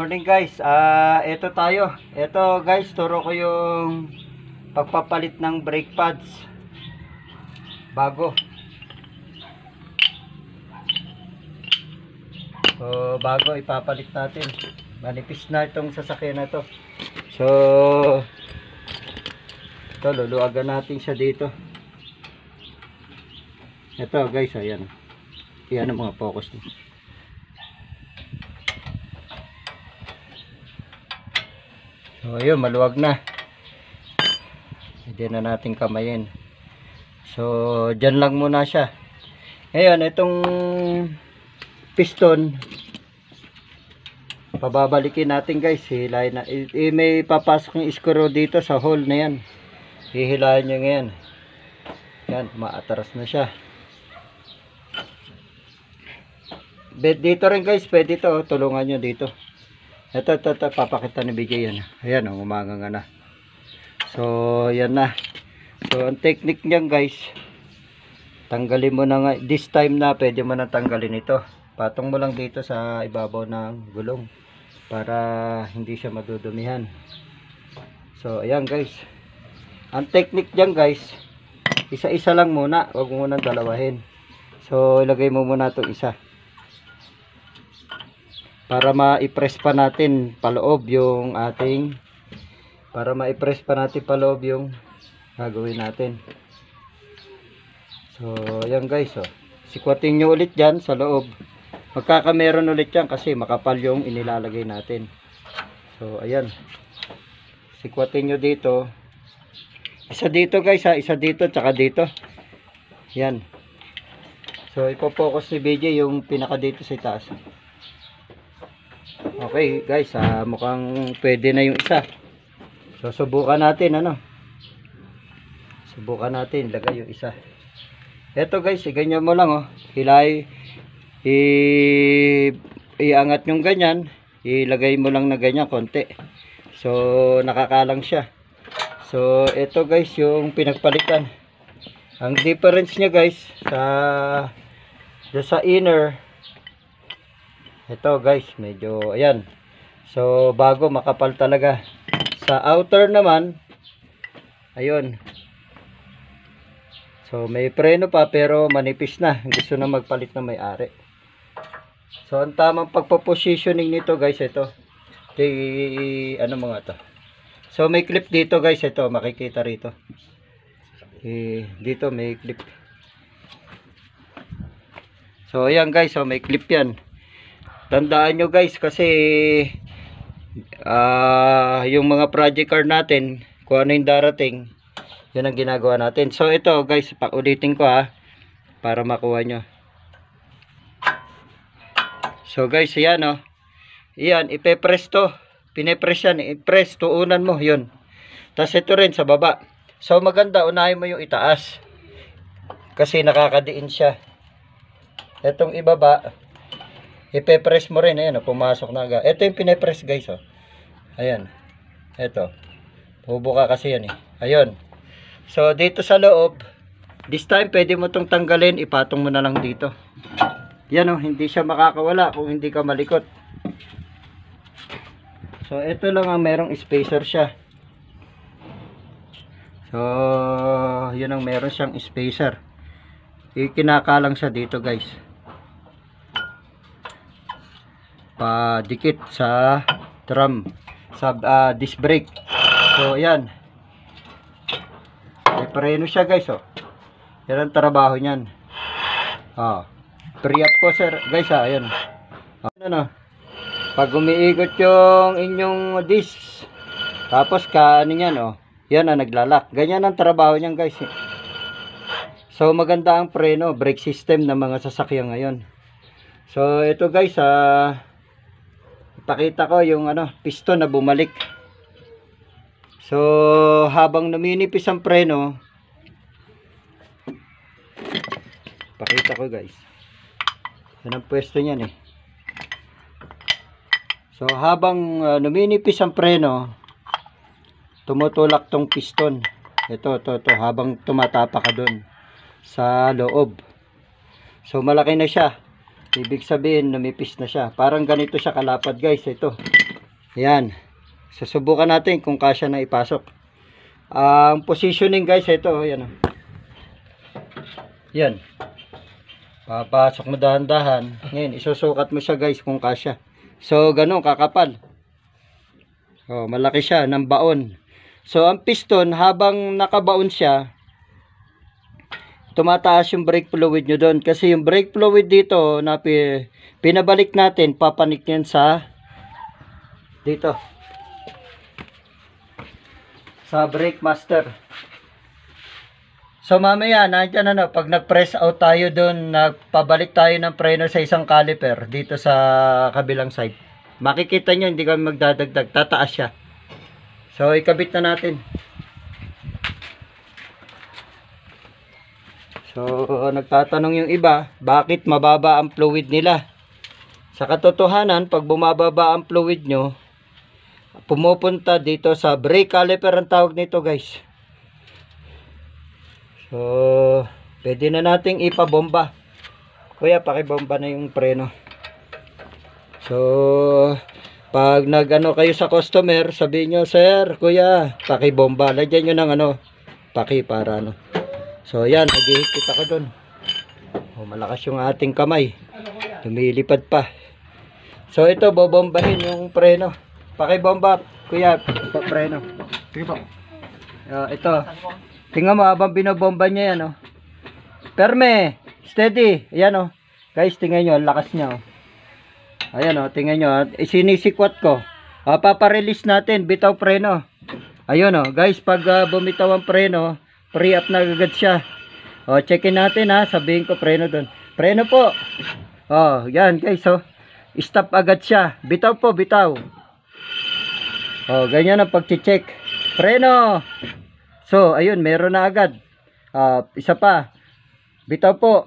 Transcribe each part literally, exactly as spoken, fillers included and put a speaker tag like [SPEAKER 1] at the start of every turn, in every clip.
[SPEAKER 1] morning guys. Ah, uh, ito tayo. Ito guys, turo ko yung pagpapalit ng brake pads. Bago. So, bago ipapalit natin. Manipis na itong sasakyan na to. So, ito luluagan natin siya dito. Ito guys, ayan. Yan ang mga focus niya. So ayun, maluwag na. Hindi na natin kamayin. So dyan lang muna siya. Ngayon itong piston pababalikin natin guys. Hilahin na. I, i, may papasok yung screw dito sa hole na yan. Hihilahin nyo ngayon. Yan, maatras na siya. Dito rin guys, pwede ito. Tulungan nyo dito. Ito, ito, ito, papakita ni B J yan. Ayan, oh, umangang na. So, yan na. So, ang technique niyan guys, tanggalin mo na nga. This time na, pwede mo na tanggalin ito. Patong mo lang dito sa ibabaw ng gulong para hindi siya madudumihan. So, ayan guys. Ang technique niyan guys, isa-isa lang muna. Huwag mo muna dalawahin. So, ilagay mo muna itong isa. Para ma-press pa natin paloob yung ating para ma-press pa natin paloob yung gagawin natin. So ayan guys, oh. Sikwatin nyo ulit dyan sa loob. Magkakameron ulit yan kasi makapal yung inilalagay natin. So ayan, sikwatin nyo dito. Isa dito guys ha, isa dito tsaka dito. Yan. So ipo-focus ni B J yung pinaka dito sa itaas. Okay guys, ah, mukhang pwede na yung isa. So subukan natin ano. Subukan natin lagay yung isa. Eto guys, ganyan mo lang oh. Hilay i iangat yung ganyan, ilagay mo lang na ganyan konti. So nakakalang siya. So eto guys yung pinagpalitan. Ang difference niya guys sa sa inner, ito guys, medyo ayan. So bago, makapal talaga. Sa outer naman, ayun. So may preno pa pero manipis na. Gusto na magpalit na may-ari. So ang tamang pagpo-positioning nito guys, ito. Di, ano mga to. So may clip dito guys, ito makikita rito. Eh, dito may clip. So ayan guys, so may clip yan. Tandaan nyo guys kasi uh, yung mga project car natin, kung ano yung darating, yun ang ginagawa natin. So ito guys, paulitin ko ha, para makuha nyo. So guys, yan o. Oh. Yan, ipe-press to. Pine-press yan, i-press, tuunan mo, yun. Tapos ito rin sa baba. So maganda, unahin mo yung itaas. Kasi nakakadiin siya. Itong ibaba, ipe-press mo rin, ayan, pumasok na agad. Ito yung pine-press guys, oh. Ayan. Ito. Bubuka kasi yan, eh. Ayun. So, dito sa loob, this time, pwede mo itong tanggalin, ipatong mo na lang dito. Yan, oh, hindi siya makakawala kung hindi ka malikot. So, ito lang ang merong spacer siya. So, yun ang meron siyang spacer. Ikinakalang siya dito, guys. Padikit sa drum, sa uh, disc brake. So ayan, may preno siya guys, oh. Yan ang trabaho niyan. Ah, pre-up ko sir guys, ah, ayan. Ah, ano, pag umiikot yung inyong disc, tapos ka ano yan, oh, yan ang naglalak. Ganyan ang trabaho niyan guys. So maganda ang preno, brake system ng mga sasakyan ngayon. So ito guys, ah, pakita ko yung ano, piston na bumalik. So habang naminipis ang preno, pakita ko guys, yan ang pwesto niyan eh. So habang uh, naminipis ang preno, tumutulak tong piston. Ito, ito, ito, habang tumatapa ka dun sa loob. So malaki na siya. Ibig sabihin, numipis na siya. Parang ganito siya kalapad guys. Ito. Yan. Susubukan natin kung kasya na ipasok. Ang positioning guys, ito, yan. Yan. Papasok mo dahan-dahan. Ngayon, isusukat mo siya guys kung kasya. So, ganun, kakapal. Oh, malaki siya ng baon. So, ang piston, habang nakabaon siya, tumataas yung brake fluid nyo doon. Kasi yung brake fluid dito, na pinabalik natin, papanik yan sa dito. Sa brake master. So mamaya, nandiyan ano, pag nag-press out tayo doon, nagpabalik tayo ng preno sa isang caliper dito sa kabilang side. Makikita nyo, hindi kami magdadagdag, tataas siya. So ikabit na natin. So nagtatanong yung iba, bakit mababa ang fluid nila? Sa katotohanan, pag bumababa ang fluid nyo, pumupunta dito sa brake caliper ang tawag nito guys. So, pwede na nating ipabomba. Kuya, pakibomba na yung preno. So, pag nag-ano kayo sa customer, sabihin nyo, sir, kuya, pakibomba. Lagyan nyo ng ano, paki para ano. So, yan, naghihigpit ako dun. Oh, malakas yung ating kamay. Lumilipad pa. So, ito, bobombahin yung preno. Pakibomba, kuya, preno. Sige po. Uh, ito. Tingnan mo habang binobomba niya yan, oh. Perme, steady. Ayan, oh. Guys, tingnan nyo, lakas niya, oh. Ayan, oh, tingnan nyo, oh. Sinisikwat ko. Uh, paparelease natin, bitaw preno. Ayun, oh. Guys, pag uh, bumitaw ang preno, free up na agad siya. Oh, checkin natin, ha. Sabihin ko preno doon. Preno po. Oh, yan, guys, oh. Stop agad siya. Bitaw po, bitaw. Oh, ganyan ang pag-check. Preno. So, ayun, meron na agad. Uh, isa pa. Bitaw po.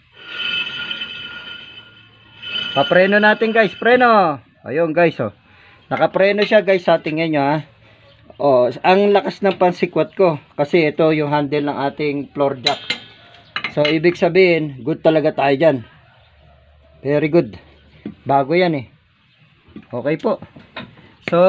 [SPEAKER 1] Papreno natin guys. Preno. Ayun guys, oh. Nakapreno siya guys. Sa tingin nyo, ha. Oh, ang lakas ng pansikwat ko. Kasi ito yung handle ng ating floor jack. So, ibig sabihin, good talaga tayo dyan. Very good. Bago yan eh. Okay po. So,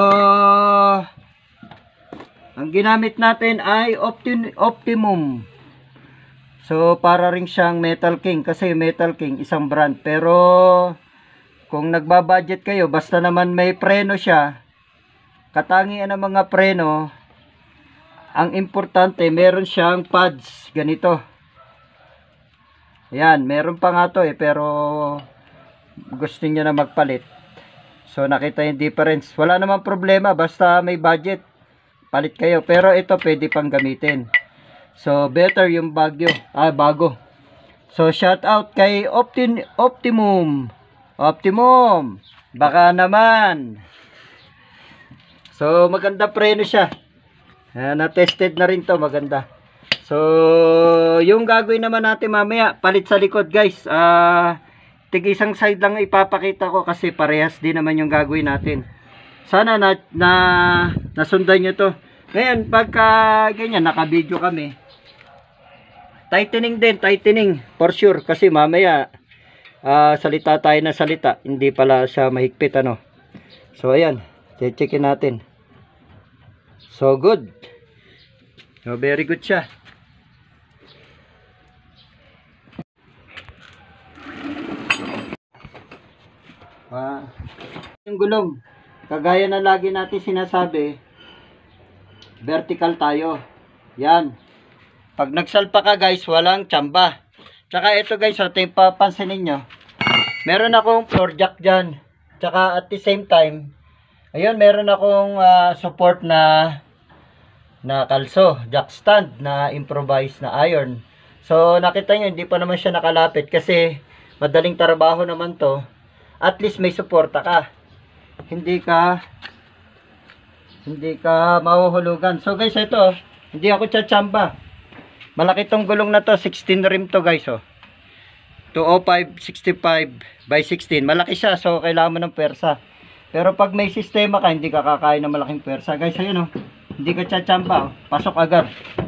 [SPEAKER 1] ang ginamit natin ay Opti Optimum. So, para rin siyang Metal King. Kasi Metal King, isang brand. Pero, kung nagbabudget kayo, basta naman may preno siya, katangian ng mga preno, ang importante, meron siyang pads. Ganito. Ayan, meron pa nga to eh. Pero, gusto niya na magpalit. So, nakita yung difference. Wala namang problema, basta may budget. Palit kayo. Pero ito pwede pang gamitin. So, better yung bagyo. Ah, bago. So, shout out kay Opti Optimum. Optimum. Baka naman. So, maganda preno siya. Ah, na-tested na rin to. Maganda. So, yung gagawin naman natin mamaya, palit sa likod guys. Ah, tig isang side lang ipapakita ko kasi parehas din naman yung gagawin natin. Sana na, na nasundan nyo to. Ngayon, pagka ganyan, naka-video kami. Tightening din, tightening. For sure. Kasi mamaya, uh, salita tayo na salita. Hindi pala siya mahigpit, ano. So, ayan. Checkin natin. So, good. So, very good siya. Ah, yung gulong. Kagaya na lagi natin sinasabi, vertical tayo. Yan. Pag nagsalpa ka guys, walang tsamba. Tsaka ito guys, so, ito yung papansinin nyo. Meron akong floor jack dyan. Tsaka at the same time, ayun, meron akong uh, support na na kalso, jack stand na improvised na iron. So nakita nyo, hindi pa naman siya nakalapit kasi madaling trabaho naman to. At least may suporta ka. Hindi ka hindi ka mahuhulugan. So guys, ito, hindi ako tsatsamba. Malaki tong gulong na to, sixteen rim to guys, oh. two oh five sixty-five by sixteen. Malaki siya, so kailangan mo ng pwersa. Pero pag may sistema ka, hindi ka kakain ng malaking pwersa. Guys, ayun, oh. Hindi ka tsatsamba, oh. Pasok agad.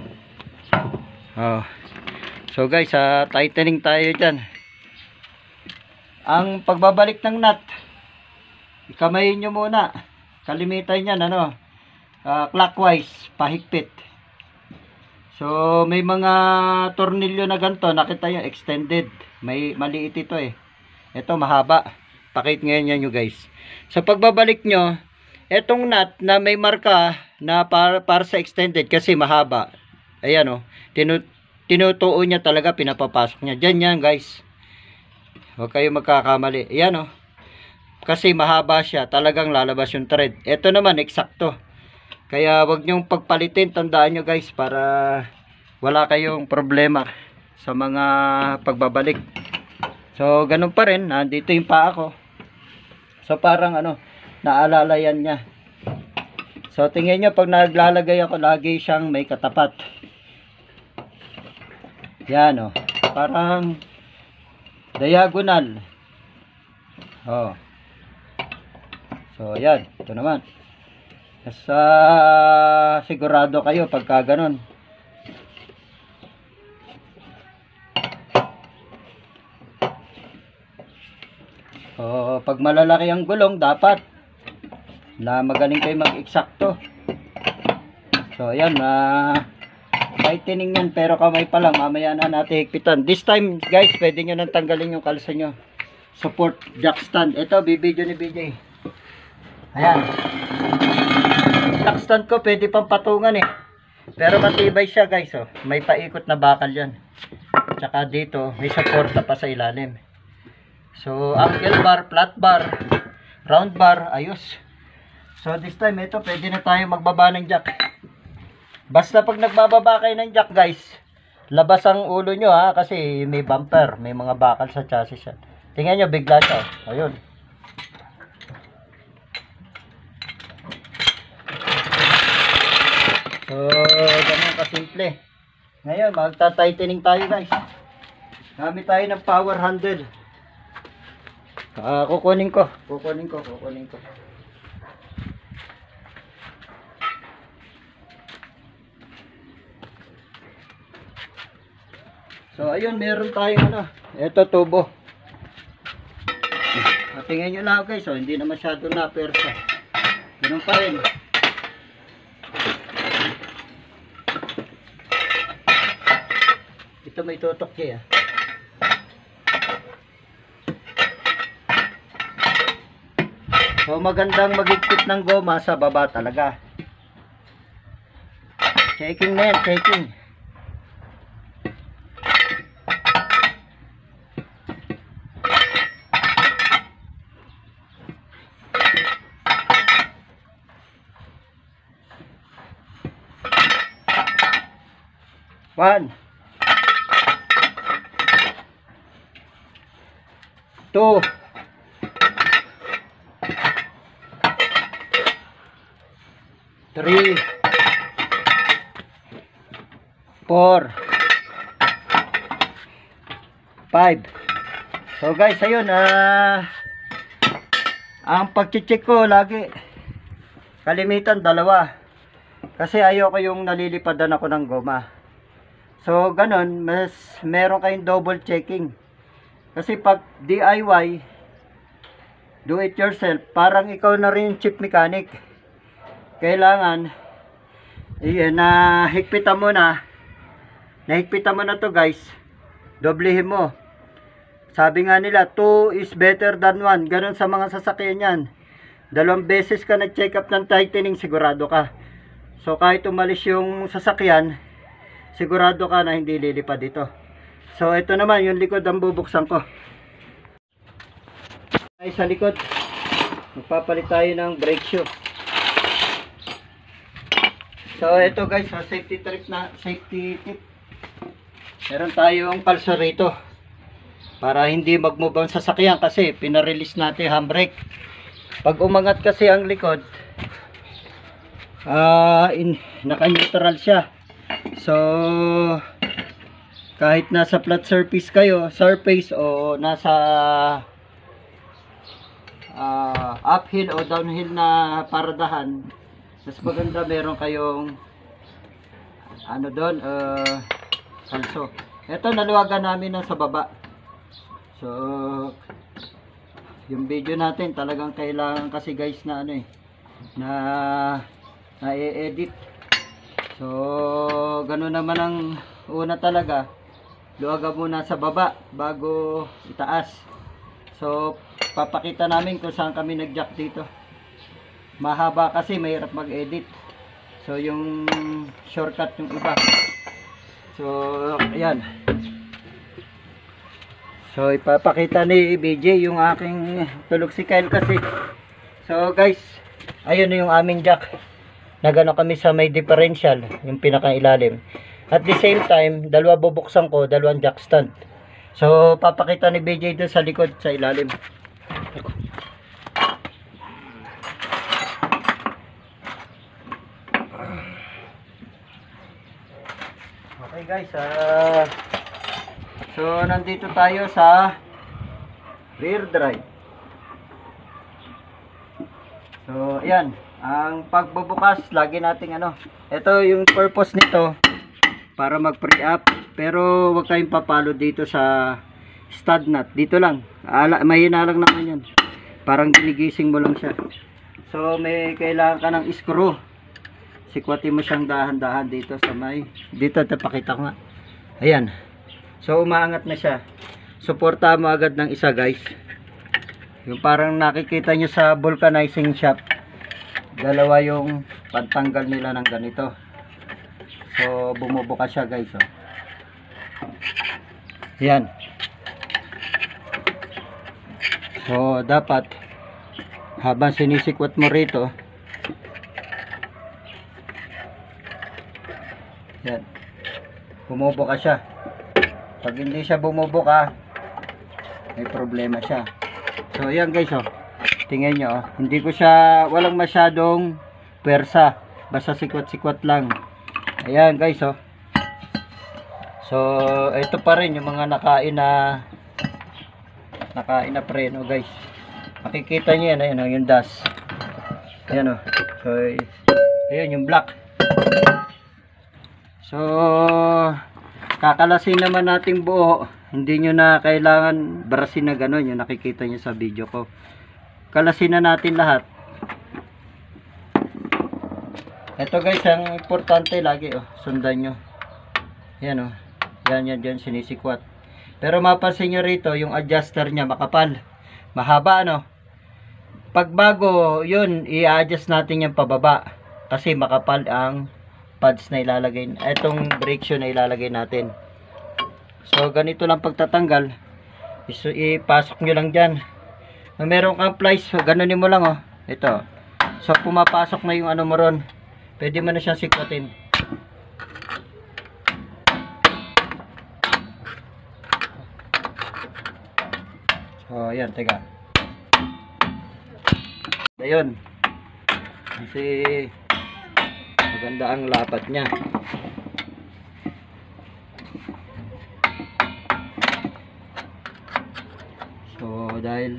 [SPEAKER 1] Oh. So guys, uh, tightening tayo dyan. Ang pagbabalik ng nut, ikamayin nyo muna. kalimitan yan, ano, uh, clockwise, pahigpit. So, may mga tornilyo na ganito, nakita nyo, extended. May maliit ito eh. Ito, mahaba. Pakit ngayon yan nyo guys. So, pagbabalik nyo, etong nut na may marka na para, para sa extended kasi mahaba. Ayan o, oh, tinu tinutuon niya talaga, pinapapasok niya. Diyan yan guys. Huwag kayo magkakamali. Ayan o. Oh. Kasi mahaba siya, talagang lalabas yung thread. Ito naman, eksakto. Kaya wag nyong pagpalitin, tandaan nyo guys, para wala kayong problema sa mga pagbabalik. So, ganun pa rin, nandito yung paa ko. So, parang ano, naalala yan niya. So, tingnan nyo, pag naglalagay ako, lagi siyang may katapat. Yan o, parang diagonal. Oh. So, yan, ito naman. Nasa sigurado kayo pagka ganun. So, pag malalaki ang gulong, dapat na magaling kayo mag-eksakto. So, ayan, na uh, tightening yan, pero kamay pa lang, mamaya na natin higpitan. This time, guys, pwede nyo nang tanggalin yung kalsa nyo. Support jack stand. Ito, bibidyo ni B J. Ayan. Jack stand ko, pwede pang patungan eh. Pero matibay siya guys, oh. May paikot na bakal yan. Tsaka dito, may supporta pa sa ilalim. So, angle bar, flat bar, round bar, ayos. So, this time, ito, pwede na tayo magbaba ng jack. Basta pag nagbababa kayo ng jack guys, labas ang ulo nyo ha, kasi may bumper, may mga bakal sa chassis yan. Tingnan nyo, bigla siya. Ayun. So, ganun kasimple. Ngayon, magta-tightening tayo guys. Gamit tayo ng power handle. Uh, kukunin ko, kukunin ko, kukunin ko. So, ayun, meron tayong ano, ito tubo. Tingnan nyo lang guys, so, hindi na masyado na persa. Ganun pa rin. Ito may tutok siya. So, magandang magigpit ng goma sa baba talaga. Checking na yan, checking. One. Two. Three. Four. Five. So guys, ayun, ah, ang pag-check ko lagi, kalimitan dalawa. Kasi ayoko yung nalilipadan ako ng goma. So, ganun, mas meron kayong double checking. Kasi pag D I Y, do it yourself, parang ikaw na rin chief mechanic. Kailangan, iyan, na higpitan mo na, nahigpitan mo na to guys, doblehin mo. Sabi nga nila, two is better than one. Ganun sa mga sasakyan yan. Dalawang beses ka nag-check up ng tightening, sigurado ka. So, kahit umalis yung sasakyan, sigurado ka na hindi lilipad dito. So, ito naman, yung likod ang bubuksan ko. Ay, sa likod, magpapalit tayo ng brake shoe. So, ito guys, sa safety trip na, safety tip. Meron tayong pulsar rito. Para hindi mag-move ang sasakyan kasi pinarelease natin yung handbrake. Pag umangat kasi ang likod, uh, in, naka-neutral siya. So, kahit nasa flat surface kayo, surface o nasa uh, uphill o downhill na paradahan, mas maganda meron kayong ano doon, uh, kalso. Ito, naluwagan namin na sa baba. So, yung video natin talagang kailangan kasi guys na ano eh, na na-edit. So ganun naman ang una talaga, luwagan muna sa baba bago itaas. So papakita namin kung saan kami nag-jack dito. Mahaba kasi mahirap mag-edit. So yung shortcut yung iba. So ayan. So ipapakita ni B J yung aking tulog si Kyle kasi. So guys, ayun yung aming jack. Nagano kami sa may differential, yung pinakailalim. At the same time, dalawa bubuksan ko, dalawang jack stand. So papakita ni B J doon sa likod sa ilalim. Okay guys, ah uh, so nandito tayo sa rear drive. So ayan, ang pagbubukas lagi nating ano, ito yung purpose nito para mag pre-up, pero wag kayong papalo dito sa stud nut, dito lang. Ala, mahina lang naman yan, parang ginigising mo lang siya. So may kailangan ka ng screw, sikwatin mo siyang dahan-dahan dito sa may, dito tapakita ko nga, ayan. So umaangat na siya. Suporta mo agad ng isa guys. Yung parang nakikita nyo sa vulcanizing shop, dalawa yung pantanggal nila ng ganito. So bumubuka siya guys, oh. Yan. So dapat habang sinisikwat mo rito, yan, bumubuka siya. Pag hindi siya bumubuka, may problema siya. So ayan guys, oh. Tingnan nyo, oh. Hindi ko siya, walang masyadong pwersa, basta sikwat-sikwat lang. Ayan guys, oh. So ito pa rin yung mga nakain na nakain na preno guys. Makikita nyo yan, ayan, oh, yung dust. Ayan, oh. So ayan yung black. So kakalasin naman nating buo. Hindi nyo na kailangan brasin na gano'n, yung nakikita nyo sa video ko. Kalasin na natin lahat. Ito guys, ang importante lagi, oh, sundan nyo. Yan, oh. Yan, yan, yan, sinisikwat. Pero mapansin nyo rito, yung adjuster nya makapal. Mahaba, ano. Pag bago, yun, i-adjust natin yung pababa. Kasi makapal ang pads na ilalagay. Itong brake shoe na ilalagay natin. So ganito lang pagtatanggal. So, ipasok nyo lang dyan. Meron kang plies, so, ganunin mo lang, oh. Ito. So pumapasok na yung ano mo ron. Pwede mo na siyang sikwatin. So ayan, teka. Ayun. Kasi maganda ang lapat niya. So dahil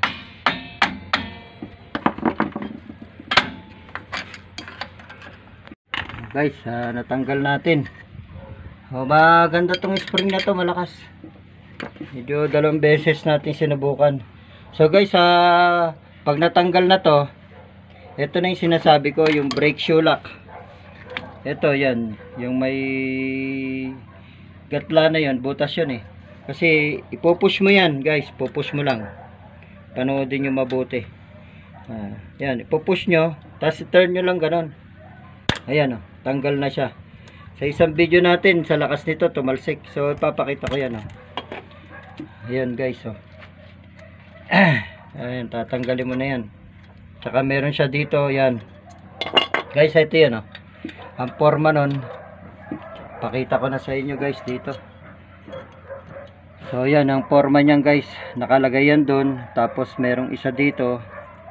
[SPEAKER 1] guys, uh, natanggal natin. Oh, maganda tong spring na to, malakas. Medyo dalawang beses natin sinubukan. So guys, uh, pag natanggal na to, ito na yung sinasabi ko, yung brake shoe lock. Ito, yan. Yung may gatla na yun, butas yun eh. Kasi ipupush mo yan guys, pupush mo lang. Panoodin nyo mabuti. Ah, yan, ipupush nyo, tapos turn nyo lang ganon. Ayan, oh, tanggal na siya. Sa isang video natin, sa lakas nito, tumalsik. So ipapakita ko yan, oh. Ayan guys, oh. Ayan, tatanggalin mo na yan. Tsaka meron siya dito, yan. Guys, ito yan, oh. Ang forma nun, pakita ko na sa inyo guys dito. So yan ang forma niyan guys, nakalagay yan doon, tapos merong isa dito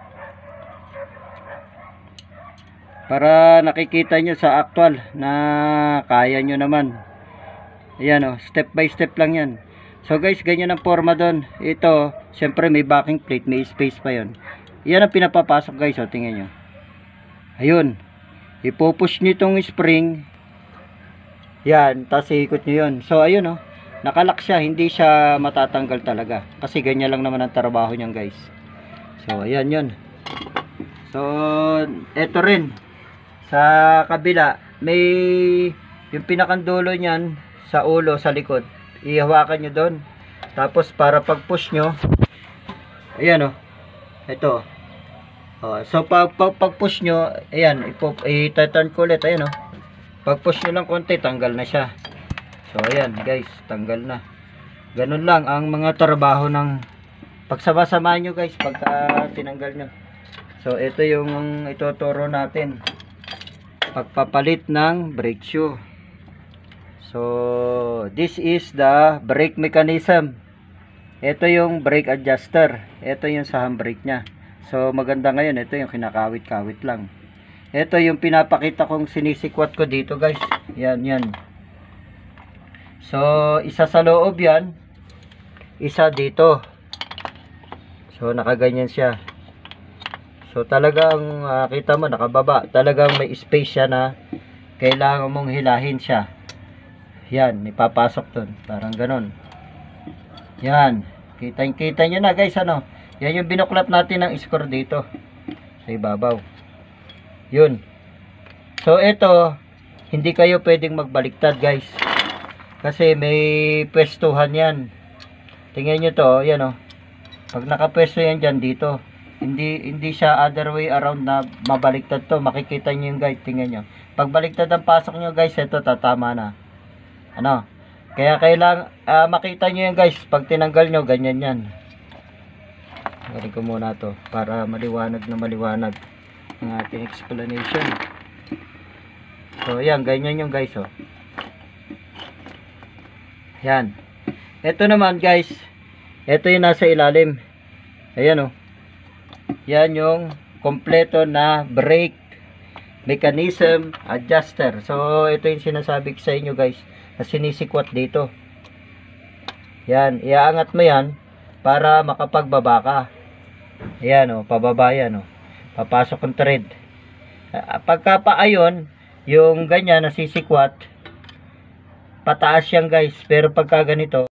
[SPEAKER 1] para nakikita nyo sa actual na kaya nyo naman. Ayan, oh, step by step lang yan. So guys, ganyan ang forma doon. Ito, syempre may backing plate, may space pa yon. Yan ang pinapapasok guys, oh, tingnan nyo. Ayun, ipupush nyo itong spring, yan, tapos ikot nyo yun. So ayun, oh, nakalock siya, hindi siya matatanggal talaga kasi ganyan lang naman ang trabaho niyan guys. So ayan yun. So, eto rin. Sa kabila, may yung pinakandulo niyan sa ulo, sa likod. Ihawakan nyo doon. Tapos, para pag-push nyo, ayan o. Ito. Oh, so, pag, pag, pag-push nyo, ayan, itaturn ko ulit. Ayan o. Pag-push nyo lang konti, tanggal na siya. So, ayan guys, tanggal na. Ganun lang ang mga trabaho ng pagsama-samahan nyo guys, pagka tinanggal nyo. So, ito yung ituturo natin. Pagpapalit ng brake shoe. So, this is the brake mechanism. Ito yung brake adjuster. Ito yung sa handbrake nya. So, maganda ngayon. Ito yung kinakawit-kawit lang. Ito yung pinapakita kong sinisikwat ko dito guys. Yan, yan. So, isa sa loob yan. Isa dito. So, nakaganyan siya. So, talagang uh, kita mo, nakababa. Talagang may space siya na kailangan mong hilahin siya. Yan, ipapasok dun. Parang ganon. Yan. Kita-kita nyo na guys, ano. Yan yung binuklat natin ng score dito. Sa ibabaw. Yun. So, ito, hindi kayo pwedeng magbaliktad guys. Kasi may pwestuhan yan. Tingnan nyo to, yan o. Pag nakapwesto yan dyan dito. Hindi hindi siya other way around na mabaliktad to. Makikita niyo yung guide, tingnan niyo. Pag baliktad ang pasok niyo guys, ito tatama na. Ano? Kaya kailang uh, makita niyo yung guys, pag tinanggal niyo ganyan yan. Gawin ko muna to para maliwanag na maliwanag ang ating explanation. So, yan, ganyan yung guys, oh. Yan. Ito naman guys, ito yung nasa ilalim. Ayan, oh. Yan yung kompleto na brake mechanism adjuster. So, ito yung sinasabi ko sa inyo guys, na sinisikwat dito. Yan, iaangat mo yan para makapagbaba ka. Ayan o, pababa yan o. Papasok ang thread. Pagka paayon, yung ganyan nasisikwat, pataas yan guys. Pero pagka ganito,